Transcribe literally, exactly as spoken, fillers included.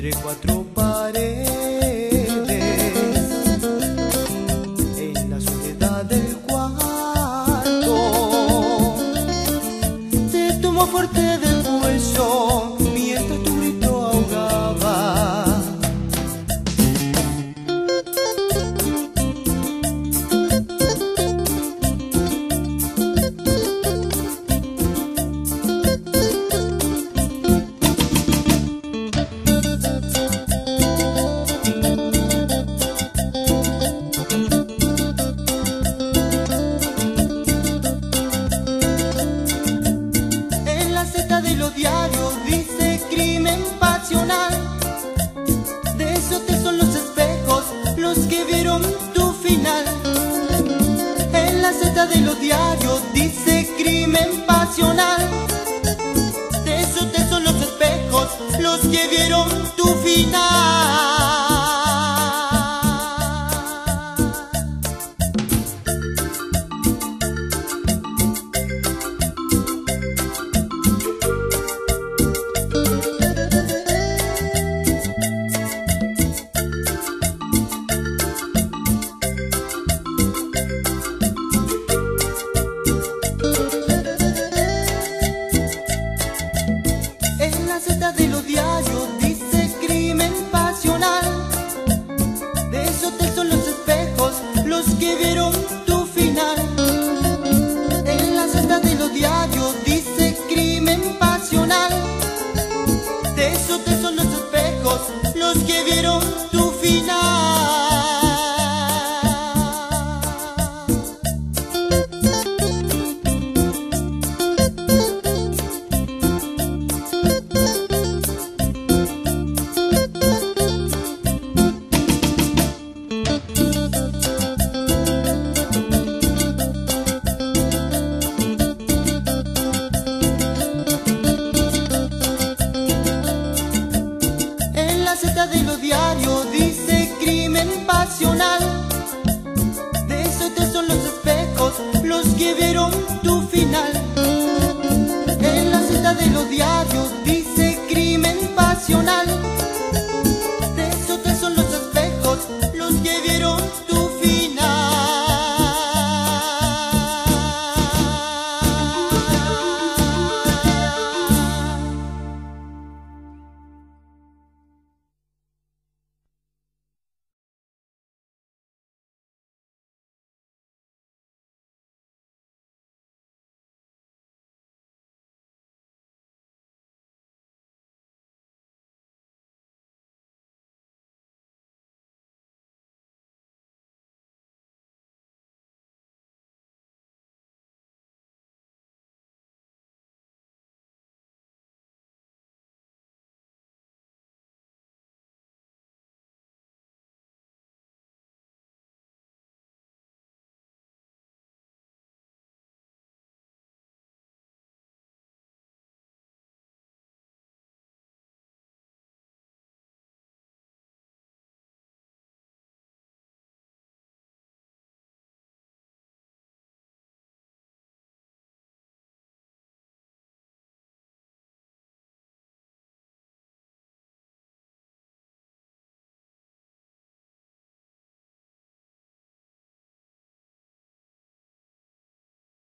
entre cuatro paredes, en la soledad del cuarto. Te tomo fuerte del cuello mientras tu grito ahogaba. De los diarios dice crimen pasional. De esos son los espejos los que vieron tu final. En la seta de los diarios dice crimen pasional. De esos son los espejos los que vieron tu final. De los diarios dice crimen pasional. De esos son los espejos los que vieron tu final. En la seta de los diarios dice crimen pasional. De esos son los espejos los que vieron tu final. De los diarios dice crimen pasional. De esos son los espejos los que vieron tu final. En la seta de los diarios dice crimen pasional. De esos son los espejos los que vieron tu